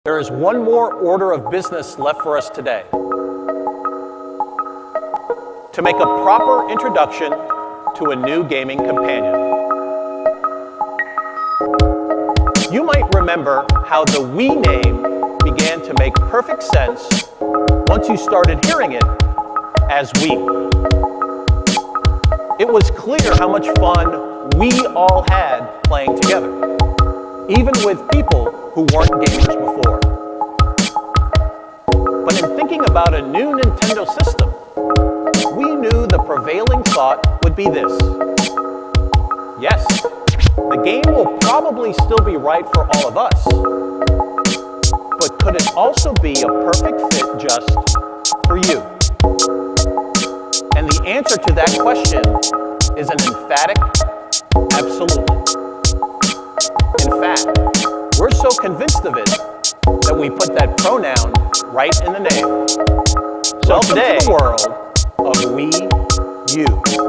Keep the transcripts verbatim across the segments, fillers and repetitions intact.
There is one more order of business left for us today. To make a proper introduction to a new gaming companion. You might remember how the Wii name began to make perfect sense once you started hearing it as Wii. It was clear how much fun we all had playing together, even with people who weren't gamers before. But in thinking about a new Nintendo system, we knew the prevailing thought would be this. Yes, the game will probably still be right for all of us, but could it also be a perfect fit just for you? And the answer to that question is an emphatic absolutely. In fact, we're so convinced of it that we put that pronoun right in the name. So welcome today, to the world of Wii U.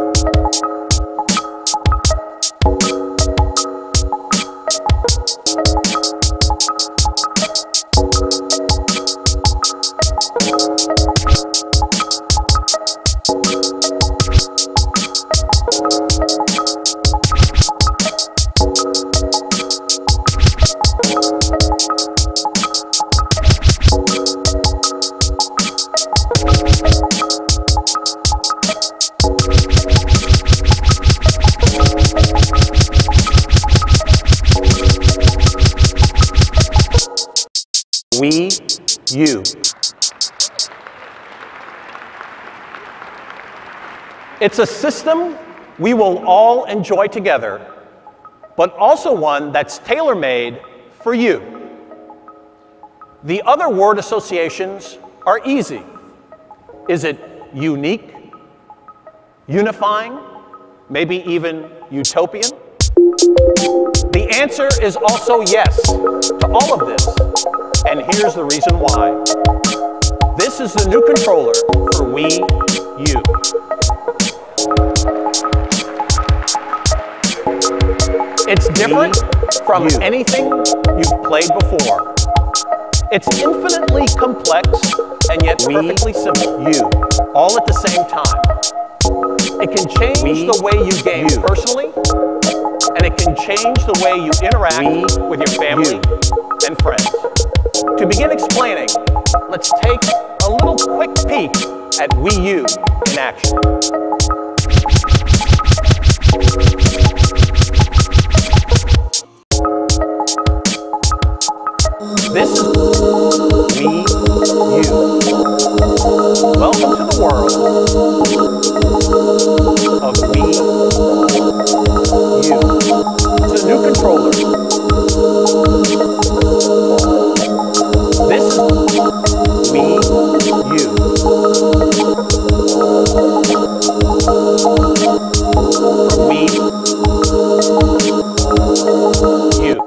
Wii U. It's a system we will all enjoy together, but also one that's tailor-made for you. The other word associations are easy. Is it unique, unifying, maybe even utopian? The answer is also yes to all of this. And here's the reason why. This is the new controller for Wii U. It's different from U. anything you've played before. It's infinitely complex and yet Wii perfectly simple. U. All at the same time. It can change Wii the way you game U. personally, and it can change the way you interact Wii with your family U. and friends. To begin explaining, let's take a little quick peek at Wii U in action. This is Wii U. Welcome to the world of Wii U. It's a new controller. This is Wii U. Wii U.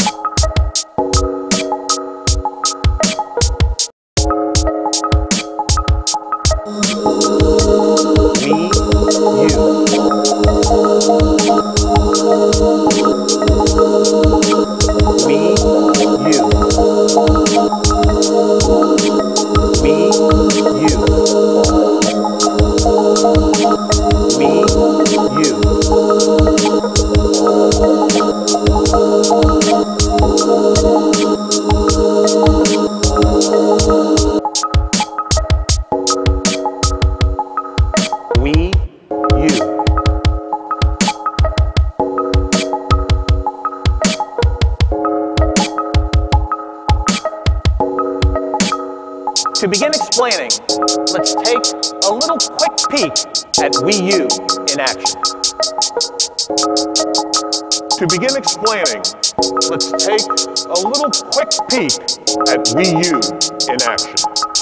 To begin explaining, let's take a little quick peek at Wii U in action. To begin explaining, let's take a little quick peek at Wii U in action.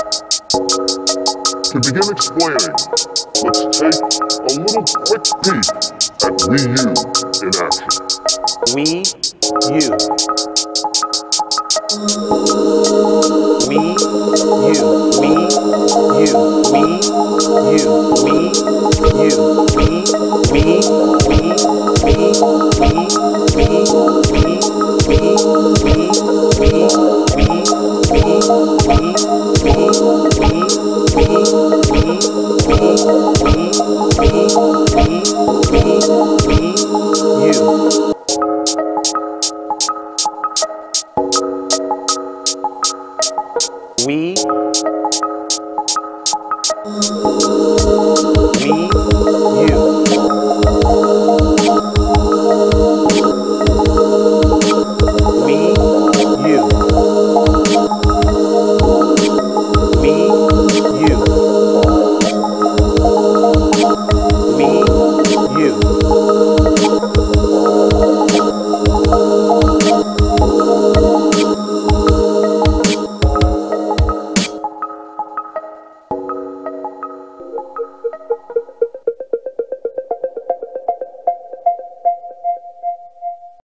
To begin explaining, let's take a little quick peek at Wii U in action. Wii U. Wii U. Wii U. Wii U. Wii U. Wii. Wii. Wii. Wii. Wii. Wii. Wii. Wii. Wii. Wii. Wii. We